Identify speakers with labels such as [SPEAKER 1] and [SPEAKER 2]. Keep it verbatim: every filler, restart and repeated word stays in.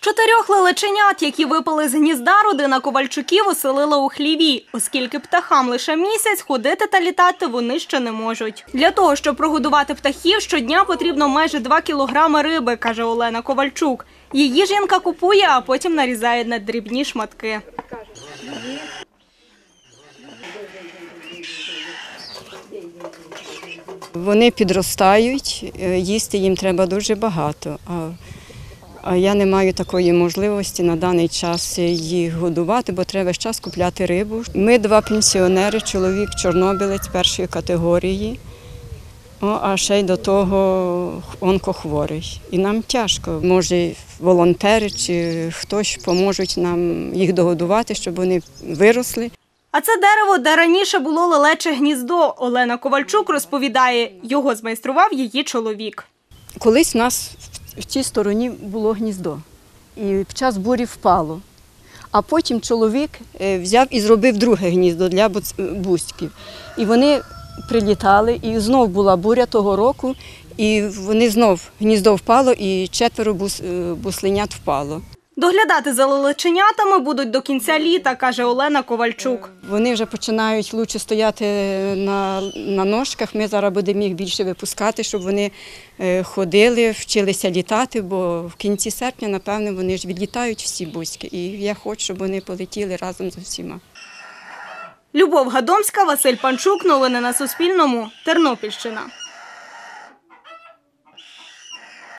[SPEAKER 1] Чотирьох лелеченят, які випали з гнізда, родина Ковальчуків оселила у хліві, оскільки птахам лише місяць, ходити та літати вони ще не можуть. Для того, щоб прогодувати птахів, щодня потрібно майже два кілограми риби, каже Олена Ковальчук. Її жінка купує, а потім нарізає на дрібні шматки.
[SPEAKER 2] Вони підростають, їсти їм треба дуже багато. А я не маю такої можливості на даний час їх годувати, бо треба весь час купляти рибу. Ми два пенсіонери, чоловік чорнобилець першої категорії, а ще й до того онкохворий. І нам тяжко. Може, волонтери чи хтось поможуть нам їх догодувати, щоб вони виросли.
[SPEAKER 1] А це дерево, де раніше було лелече гніздо. Олена Ковальчук розповідає, його змайстрував її чоловік.
[SPEAKER 2] Колись у нас в цій стороні було гніздо, і під час бурі впало. А потім чоловік взяв і зробив друге гніздо для бузьків. І вони прилітали, і знов була буря того року, і вони знов, гніздо впало, і четверо бусленят впало.
[SPEAKER 1] Доглядати за лелеченятами будуть до кінця літа, каже Олена Ковальчук.
[SPEAKER 2] Вони вже починають краще стояти на, на ножках. Ми зараз будемо їх більше випускати, щоб вони ходили, вчилися літати, бо в кінці серпня, напевно, вони ж відлітають всі бузьки. І я хочу, щоб вони полетіли разом з усіма.
[SPEAKER 1] Любов Гадомська, Василь Панчук. Новини на Суспільному. Тернопільщина.